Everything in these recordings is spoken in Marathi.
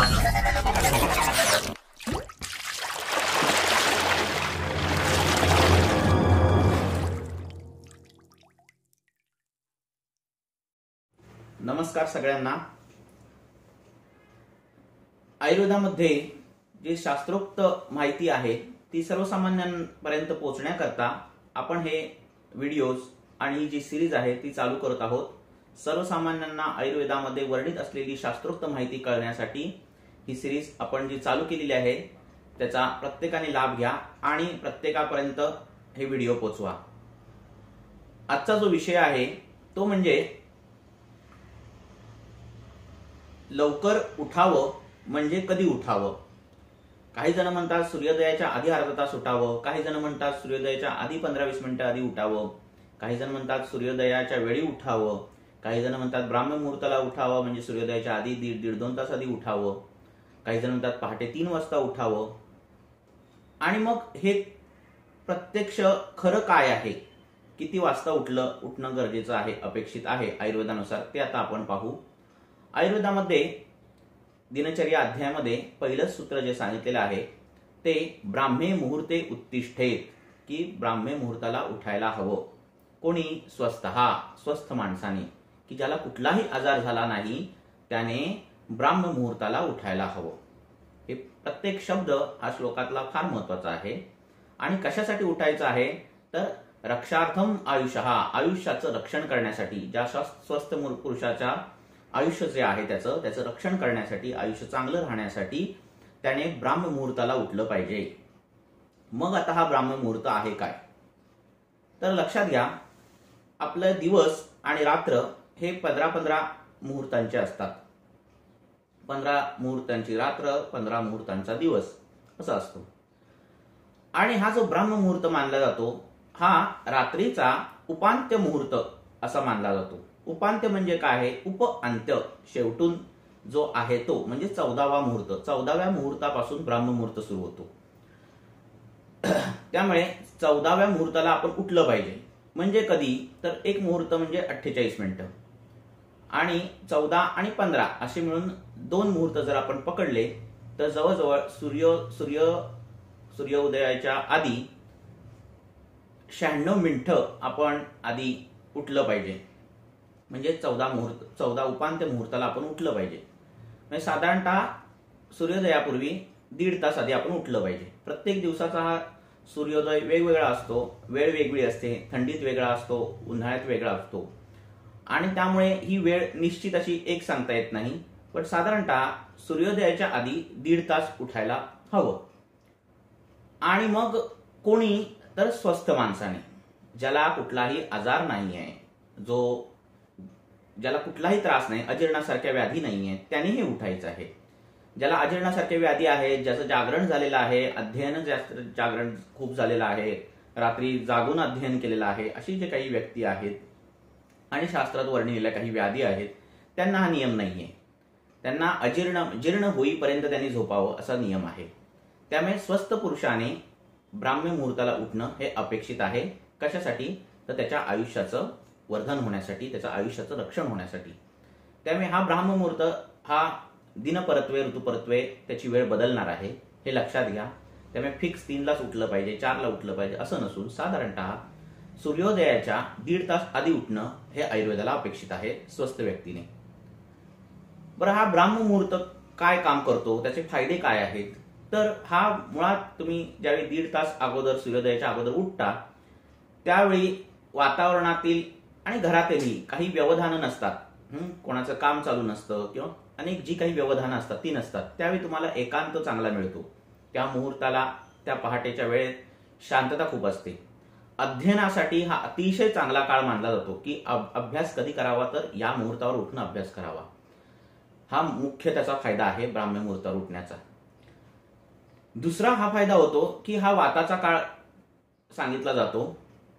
नमस्कार सगळ्यांना। आयुर्वेदामध्ये जी शास्त्रोक्त माहिती आहे ती सर्वसामान्यांपर्यंत पोहोचण्याकरता आपण हे व्हिडिओज आणि जी सिरीज आहे ती चालू करत आहोत। सर्वसामान्यांना आयुर्वेदामध्ये वर्णित असलेली शास्त्रोक्त माहिती कळण्यासाठी ही सिरीज आपण जी चालू केलेली आहे त्याचा प्रत्येकाने लाभ घ्या आणि प्रत्येकापर्यंत हे व्हिडिओ पोहोचवा। आजचा जो विषय आहे तो म्हणजे लवकर उठावं म्हणजे कधी उठावं। काही जण म्हणतात सूर्योदयाच्या आधी अर्धा तास उठावं, काही जण म्हणतात सूर्योदयाच्या आधी 15-20 मिनिटं आधी उठावं, काही जण म्हणतात सूर्योदयाच्या वेळी उठावं, काही जण म्हणतात ब्राह्म मुहूर्ताला उठावं म्हणजे सूर्योदयाच्या आधी 1.5-2 तास आधी उठावं, काही जण म्हणतात पहाटे 3 वाजता उठावं। आणि मग हे प्रत्यक्ष खरं काय आहे, किती वाजता उठणं गरजेचं आहे, अपेक्षित आहे आयुर्वेदानुसार, ते आता आपण पाहू। आयुर्वेदामध्ये दिनचर्या अध्यायामध्ये पहिलं सूत्र जे सांगितलेलं आहे ते ब्राह्मे मुहूर्ते उत्तिष्ठेत, की ब्राह्मे मुहूर्ताला उठायला हवं। कोणी? स्वस्थ माणसाने, की ज्याला कुठलाही आजार झाला नाही त्याने ब्राह्म मुहूर्ताला उठायला हवं। हे प्रत्येक शब्द हा श्लोकातला फार महत्वाचा आहे। आणि कशासाठी उठायचं आहे तर रक्षार्थम आयुष्याचं रक्षण करण्यासाठी, ज्या स्वस्थ पुरुषाच्या आयुष्य जे आहे त्याचं रक्षण करण्यासाठी, आयुष्य चांगलं राहण्यासाठी त्याने ब्राह्म मुहूर्ताला उठलं पाहिजे। मग आता हा ब्राह्म मुहूर्त आहे काय तर लक्षात घ्या, आपलं दिवस आणि रात्र हे 15-15 मुहूर्तांचे असतात। 15 मुहूर्तांची रात्र, 15 मुहूर्तांचा दिवस असा असतो। आणि हा जो ब्राह्म मुहूर्त मानला जातो हा रात्रीचा उपांत्य मुहूर्त असा मानला जातो। उपांत्य म्हणजे काय आहे? उपअंत्य, शेवटून जो आहे तो म्हणजे 14वा मुहूर्त। 14व्या मुहूर्तापासून ब्राह्म मुहूर्त सुरू होतो। त्यामुळे 14व्या मुहूर्ताला आपण उठलं पाहिजे। म्हणजे कधी तर एक मुहूर्त म्हणजे 48 मिनिटं आणि 14 आणि 15 असे मिळून 2 मुहूर्त जर आपण पकडले तर जवळजवळ सूर्योदयाच्या आधी 96 मिनिटं आपण आधी उठलं पाहिजे। म्हणजे 14 उपांत्य मुहूर्ताला आपण उठलं पाहिजे। म्हणजे साधारणतः सूर्योदयापूर्वी 1.5 तास आधी आपण उठलं पाहिजे। प्रत्येक दिवसाचा हा सूर्योदय वेगवेगळा असतो, वेळ वेगळी असते, थंडीत वेगळा असतो, उन्हाळ्यात वेगळा असतो आणि त्यामुळे ही वेळ निश्चित अशी एक सांगता येत नाही। पण साधारणतः सूर्योदयाच्या आधी 1.5 तास उठायला हवं। आणि मग कोणी तर स्वस्थ माणसाने, ज्याला कुठलाही आजार नाही आहे, ज्याला कुठलाही त्रास नाही, अजीर्णासारख्या व्याधी नाहीये, त्यानेही उठायचं आहे। ज्याला अजीर्णासारख्या व्याधी आहेत, ज्याचं जागरण झालेलं आहे, जागरण खूप झालेलं आहे, रात्री जागून अध्ययन केलेलं आहे, अशी जे काही व्यक्ती आहेत आणि शास्त्रात वर्णिलेल्या काही व्याधी आहेत त्यांना हा नियम नाहीये। त्यांना जीर्ण होईपर्यंत त्यांनी झोपावं असा नियम आहे। त्यामुळे स्वस्थ पुरुषाने ब्राह्म मुहूर्ताला उठणं हे अपेक्षित आहे। कशासाठी तर त्याच्या आयुष्याचं वर्धन होण्यासाठी, त्याच्या आयुष्याचं रक्षण होण्यासाठी। त्यामुळे हा ब्राह्म मुहूर्त हा दिनपरत्वे ऋतुपरत्वे त्याची वेळ बदलणार आहे, हे लक्षात घ्या। त्यामुळे फिक्स 3लाच उठलं पाहिजे, 4ला उठलं पाहिजे असं नसून साधारणतः सूर्योदयाच्या 1.5 तास आधी उठणं हे आयुर्वेदाला अपेक्षित आहे स्वस्थ व्यक्तीने। बरं, हा ब्राह्म मुहूर्त काय काम करतो, त्याचे फायदे काय आहेत तर हा मुळात तुम्ही ज्यावेळी 1.5 तास अगोदर सूर्योदयाच्या अगोदर उठता त्यावेळी वातावरणातील आणि घरातही काही व्यवधानं नसतात, कोणाचं काम चालू नसतं किंवा अनेक जी काही व्यवधानं असतात ती नसतात। त्यावेळी तुम्हाला एकांत चांगला मिळतो। त्या मुहूर्ताला, त्या पहाटेच्या वेळेत शांतता खूप असते। अध्ययनासाठी हा अतिशय चांगला काळ मानला जातो, की अभ्यास कधी करावा तर या मुहूर्तावर उठून अभ्यास करावा। हा मुख्य त्याचा फायदा आहे ब्राह्म मुहूर्तावर उठण्याचा। दुसरा हा फायदा होतो की हा वाताचा काळ सांगितला जातो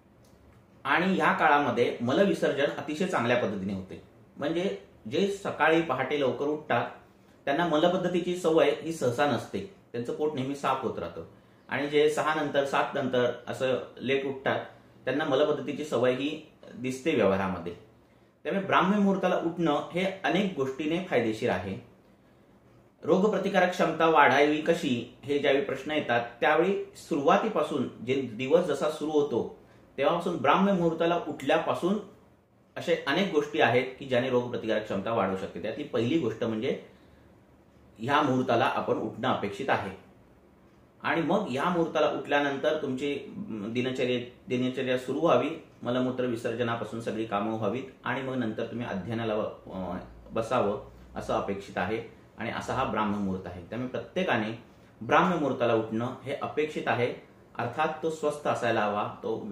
आणि या काळामध्ये मलविसर्जन अतिशय चांगल्या पद्धतीने होते। म्हणजे जे सकाळी पहाटे लवकर उठतात त्यांना मलपद्धतीची सवय ही सहसा नसते, त्यांचं पोट नेहमी साफ होत राहतं। आणि जे 6 नंतर 7 नंतर असं लेट उठतात त्यांना मलपद्धतीची सवय ही दिसते व्यवहारामध्ये। त्यामुळे ब्राह्म मुहूर्ताला उठणं हे अनेक गोष्टीने फायदेशीर आहे। रोगप्रतिकारक क्षमता वाढावी कशी हे ज्यावेळी प्रश्न येतात त्यावेळी सुरुवातीपासून जे दिवस जसा सुरू होतो तेव्हापासून ब्राह्म मुहूर्ताला उठल्यापासून असे अनेक गोष्टी आहेत की ज्याने रोगप्रतिकारक क्षमता वाढू शकते. त्यातली पहिली गोष्ट म्हणजे ह्या मुहूर्ताला आपण उठणं अपेक्षित आहे. आणि मग या मुहूर्ताला उठल्यानंतर तुमची दिनचर्या सुरू व्हावी, मलमूत्र विसर्जनापासून सगळी कामं व्हावीत आणि मग नंतर तुम्ही अध्ययनाला बसावं असं अपेक्षित आहे. आणि असा हा ब्राह्म मुहूर्त आहे. त्यामुळे प्रत्येकाने ब्राह्म मुहूर्ताला उठणं हे अपेक्षित आहे. अर्थात तो स्वस्थ असायला हवा.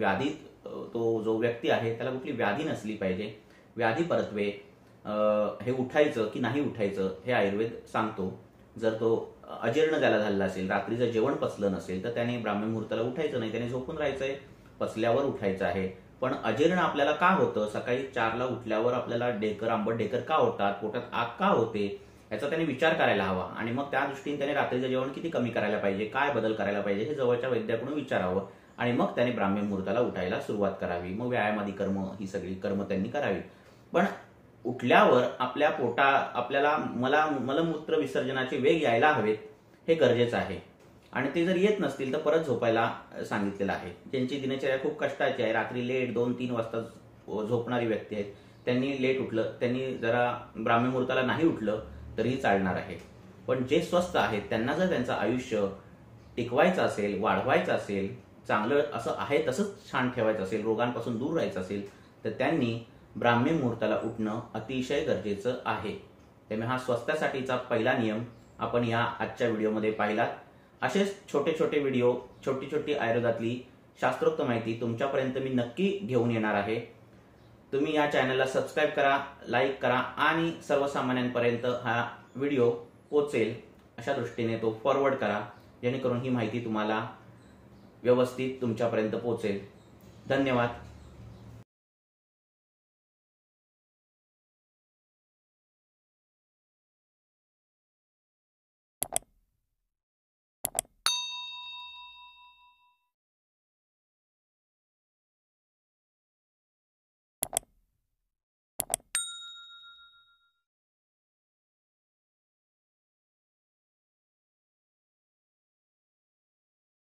तो जो व्यक्ती आहे त्याला कुठली व्याधी नसली पाहिजे. व्याधी परत्वे हे उठायचं की नाही उठायचं हे आयुर्वेद सांगतो. जर तो अजीर्ण ज्याला झालेला असेल, रात्रीचं जेवण पचलं नसेल तर त्याने ब्राह्म मुहूर्ताला उठायचं नाही, त्याने झोपून राहायचंय, पचल्यावर उठायचं आहे. पण अजीर्ण आपल्याला का होतं, सकाळी 4ला उठल्यावर आपल्याला आंबट डेकर का होतात, पोटात आग का होते, याचा त्याने विचार करायला हवा. आणि मग त्या दृष्टीने त्याने रात्रीचं जेवण किती कमी करायला पाहिजे, काय बदल करायला पाहिजे हे जवळच्या वैद्याकडून विचारावं. आणि मग त्याने ब्राह्म मुहूर्ताला उठायला सुरुवात करावी. मग व्यायामादी कर्म, ही सगळी कर्म त्यांनी करावी. पण उठल्यावर आपल्याला मलमूत्र विसर्जनाचे वेग यायला हवेत हे गरजेचं आहे. आणि ते जर येत नसतील तर परत झोपायला सांगितलेलं आहे. ज्यांची दिनचर्या खूप कष्टाची आहे, रात्री लेट 2-3 वाजता झोपणारी व्यक्ती आहेत, त्यांनी लेट उठलं, त्यांनी जरा ब्राह्म मुहूर्ताला नाही उठलं तरीही चालणार आहे. पण जे स्वस्थ आहेत त्यांना जर त्यांचं आयुष्य टिकवायचं असेल, वाढवायचं असेल, चांगलं असं आहे तसंच छान ठेवायचं असेल, रोगांपासून दूर राहायचं असेल तर त्यांनी ब्राह्मी मुहूर्ताला उठणं अतिशय गरजेचं आहे. त्यामुळे हा स्वास्थ्यासाठीचा पहिला नियम आपण या आजच्या व्हिडिओमध्ये पाहिलात. असेच छोटे छोटे व्हिडिओ, छोटी छोटी आयुर्वेदातली शास्त्रोक्त माहिती तुमच्यापर्यंत मी नक्की घेऊन येणार आहे. तुम्ही या चॅनलला सबस्क्राईब करा, लाईक करा आणि सर्वसामान्यांपर्यंत हा व्हिडिओ पोचेल अशा दृष्टीने तो फॉरवर्ड करा, जेणेकरून ही माहिती तुम्हाला व्यवस्थित तुमच्यापर्यंत पोचेल. धन्यवाद.